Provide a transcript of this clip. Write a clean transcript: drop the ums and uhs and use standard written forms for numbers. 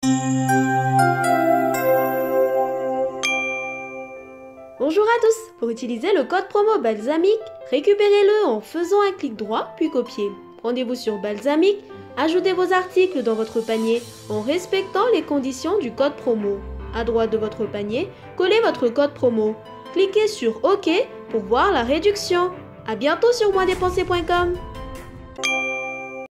Bonjour à tous! Pour utiliser le code promo Balsamiq, récupérez-le en faisant un clic droit puis copier. Rendez-vous sur Balsamiq, ajoutez vos articles dans votre panier en respectant les conditions du code promo. À droite de votre panier, collez votre code promo. Cliquez sur OK pour voir la réduction. À bientôt sur moindépenser.com.